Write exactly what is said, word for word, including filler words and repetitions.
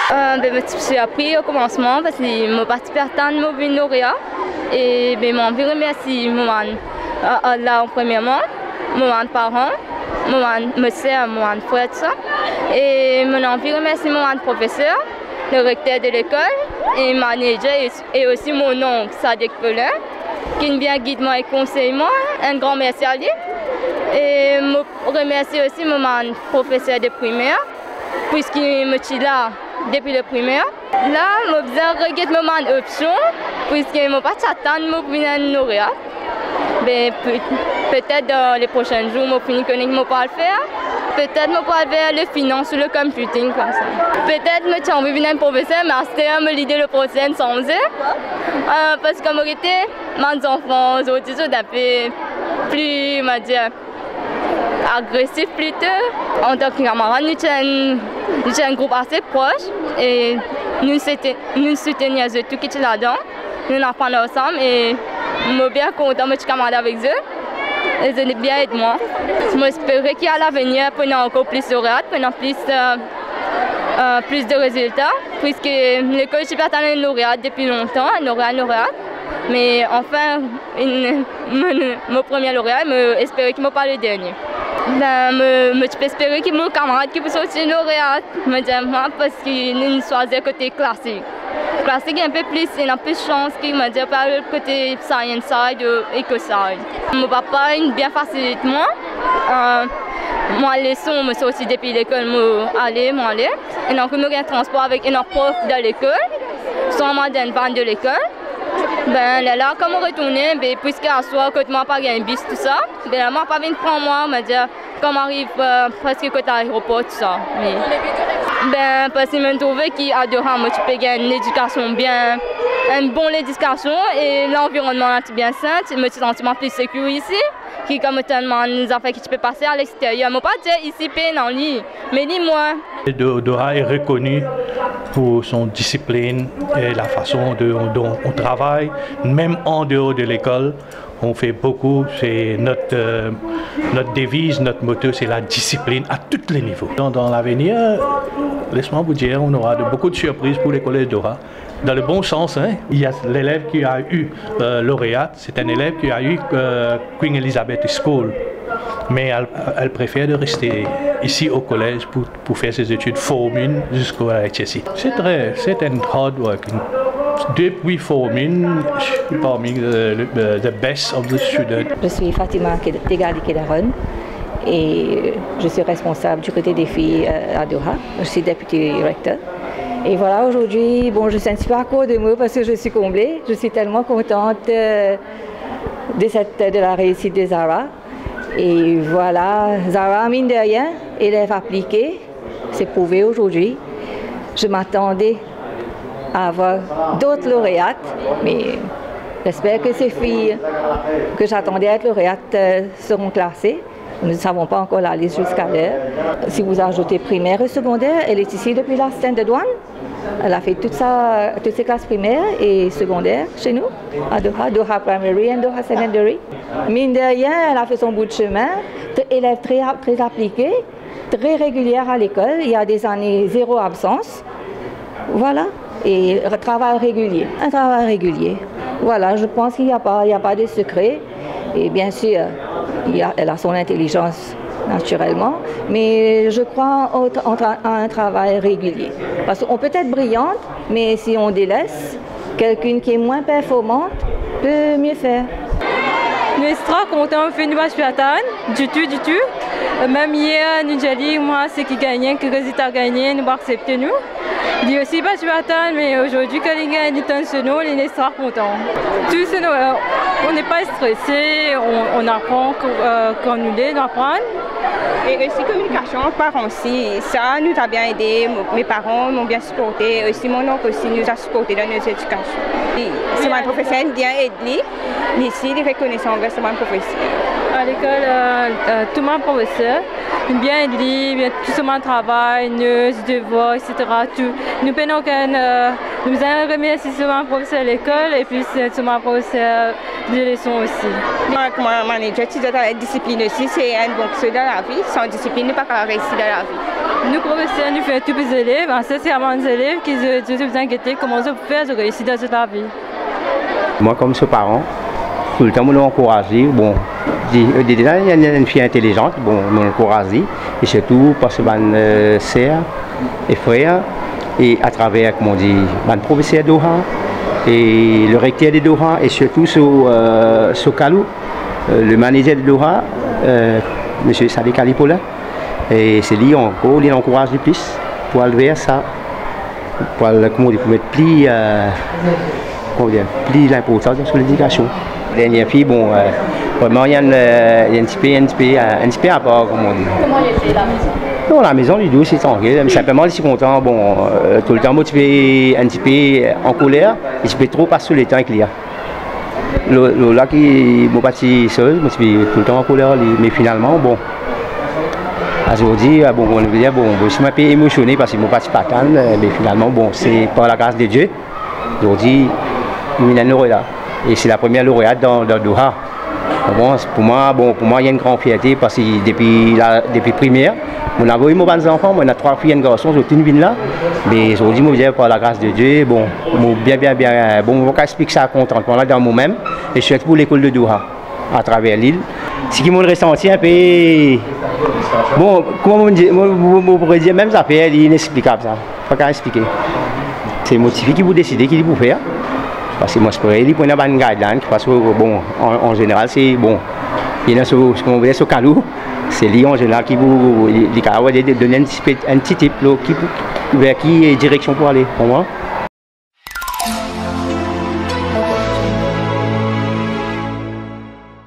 Euh, ben, je suis appris au commencement parce que je participé à mon lauréat et ben, je remercie mon euh, là premièrement, mon parents, mon monsieur, mon frère et je remercie mon professeur, le recteur de l'école et manager et aussi mon oncle Sadek Pelin qui vient guider moi et conseiller moi. Un grand merci à lui. Et je remercie aussi mon professeur de primaire puisqu'il me tient là depuis le primaire. Là, je vais regarder mon option puisque je ne pas attendre pour une lauréat. Peut-être dans les prochains jours, je vais connaître ce que je vais faire. Peut-être que je vais faire les finances ou le computing comme ça. Peut-être que je vais devenir un professeur, mais c'est me l'idée le prochain sans eux. Euh, parce que moi, mes enfants sont un peu plus, on dire, agressifs plutôt. En tant que camarade, nous sommes un groupe assez proche et nous nous soutenons tout qui est là-dedans. Nous apprenons ensemble et je suis bien content d'être camarade avec eux. Et ils ont bien aidé moi. J'espère qu'à l'avenir, nous avons encore plus de lauréats, nous avons plus, euh, euh, plus de résultats. Puisque l'école, je suis pas un lauréat depuis longtemps, un lauréat, un lauréat. Mais enfin, une, mon, mon premier lauréat, j'espère qu'il ne m'a pas le dernier. Ben, je peux espérer que mon camarade qui peut sortir lauréat, me dit moi parce qu'il choisit côté classique. Classique un peu plus, il a plus de chance qu'il me dit par le côté science side ou eco side. Mon papa il bien facilite moi. Euh, moi les leçons me sorti depuis l'école, moi aller, moi aller. Et donc nous avons un transport avec un prof de l'école, soit moi dans une van de l'école. Ben là, comme on retourne, ben, puisque à soi, quand moi pas un bus tout ça, ben là, moi pas venir prendre moi, me dire comment arrive euh, presque côté aéroport tout ça. Mais, ben parce que je trouve qu'il adore moi tu peux gagner une éducation bien, une bonne éducation et l'environnement est bien sain, je me sens plus sécure ici. Qui comme tellement nous a fait que tu peux passer à l'extérieur. Je ne peux pas dire ici dans lit, mais dis-moi. Doha est reconnu pour son discipline et la façon dont on travaille, même en dehors de l'école. On fait beaucoup, c'est notre, euh, notre devise, notre motto, c'est la discipline à tous les niveaux. Dans, dans l'avenir, laisse-moi vous dire, on aura de, beaucoup de surprises pour les collèges Doha. Dans le bon sens, hein, il y a l'élève qui a eu euh, lauréat, c'est un élève qui a eu euh, Queen Elizabeth School, mais elle, elle préfère de rester ici au collège pour, pour faire ses études formines jusqu'à H S I. C'est très, c'est un hard work. Depuis formine, je suis parmi the, the best of the students. Je suis Fatima Tegali Kedaron et je suis responsable du côté des filles à Doha. Je suis députée recteur. Et voilà, aujourd'hui, bon, je suis un super court de mots parce que je suis comblée. Je suis tellement contente de, cette, de la réussite de Zara. Et voilà, Zara, mine de rien, élève appliquée, c'est prouvé aujourd'hui. Je m'attendais à avoir d'autres lauréates, mais j'espère que ces filles que j'attendais être lauréates seront classées. Nous ne savons pas encore la liste jusqu'à l'heure. Si vous ajoutez primaire et secondaire, elle est ici depuis la stand de douane. Elle a fait toute sa, toutes ses classes primaires et secondaires chez nous, à Doha, Doha Primary et Doha Secondary. Mine de rien, elle a fait son bout de chemin. Élève très, très appliquée, très régulière à l'école. Il y a des années zéro absence. Voilà. Et un travail régulier. Un travail régulier. Voilà, je pense qu'il n'y a pas, il n'y a pas de secret. Et bien sûr, il a, elle a son intelligence naturellement, mais je crois à un travail régulier. Parce qu'on peut être brillante, mais si on délaisse, quelqu'un qui est moins performante peut mieux faire. Nous sommes très contents de faire nous du tout, du tout. Même hier, nous avons dit, moi, ce qui gagne, que le résultat gagné, nous acceptons nous. Il dit aussi pas mais aujourd'hui, quand les gars disent ce nom, ils sont très contents. Tout ce on n'est pas stressé, on, on apprend euh, quand nous l'aidons apprendre. Et aussi communication, parents aussi, ça nous a bien aidé, mes parents m'ont bien supporté, aussi mon oncle aussi nous a supporté dans nos éducations. C'est mon professeur qui bien aidé, ici les reconnaissants envers mon professeur. À l'école, euh, euh, tout mon professeur, bien aidé, bien tout mon travail, nos devoirs, et cetera. Tout. Nous prenons qu'un, euh, nous avons remercié mon professeur à l'école et puis tout mon professeur de leçons aussi. Mon manager, tu dois être discipline aussi, c'est un bon chose dans la vie. Sans discipline, il n'est pas réussir dans la vie. Nous, professeurs, nous faisons tous les élèves. Ça, c'est avant les élèves qui se sont inquiétés comment je peux faire de réussir dans cette vie. Moi, comme ce parent, tout le temps, je l'encourage. Bon, déjà, il y a une fille intelligente, bon, je l'encourage. Et surtout, parce que ma sœur et frère, et à travers, comment on dit, mon professeur Doha, et le recteur de Doha, et surtout sur, euh, sur Kalou, euh, le manager de Doha, euh, M. Sadi Kalipola. Et c'est lui encore, il encourage le plus pour aller vers ça, pour, comment dire, pour mettre plus, euh, comment dire, plus l'importance sur l'éducation. La dernière fille, bon, euh, vraiment, il y a un petit peu, un petit peu, un petit peu à part, comment dire. Comment il était la maison? Non, la maison, lui, c'est tranquille, mais simplement, je suis content, bon, euh, tout le temps, moi, tu fais un petit peu en colère, et tu peux trop passer le temps avec lui. Le, là, qui m'a parti seul, moi, tu fais tout le temps en colère, mais finalement, bon. Aujourd'hui, bon, on veut dire, bon, je suis un peu émotionné parce que mon parti pas tant, mais finalement, bon, c'est par la grâce de Dieu. Aujourd'hui, il y a un lauréat. Et c'est la première lauréate dans, dans Doha. Bon, pour moi, bon, pour moi, il y a une grande fierté parce que depuis la depuis première, on a eu mes enfants, on a trois filles et un garçon, j'ai une ville là. Mais aujourd'hui, je veux dire, par la grâce de Dieu, bon, bien, bien, bien, bon, je vais expliquer ça contentement là dans moi-même. Et je suis pour l'école de Doha, à travers l'île. Ce qui m'a ressenti un peu. Bon, comment on pourrait dire, même ça fait inexplicable ça. Pas qu'à expliquer. C'est motivé qui vous décidez qui vous faire. Parce que moi je pourrais dire prendre une guideline parce que bon, en, en général c'est bon. Il y a ce qu'on veut dire sur Kalou, c'est lui en général qui vous donne un petit, un petit type qui vers qui direction pour aller. Pour moi.